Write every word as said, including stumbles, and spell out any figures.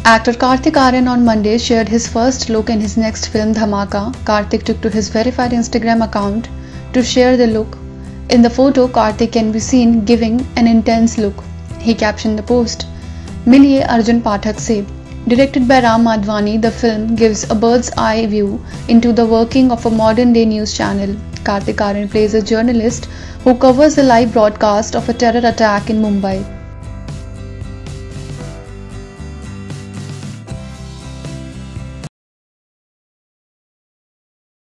Actor Kartik Aaryan on Monday shared his first look in his next film Dhamaka. Kartik took to his verified Instagram account to share the look. In the photo, Kartik can be seen giving an intense look. He captioned the post, "Miliye Arjun Pathak se." Directed by Ram Madhvani, the film gives a bird's eye view into the working of a modern day news channel. Kartik Aaryan plays a journalist who covers a live broadcast of a terror attack in Mumbai.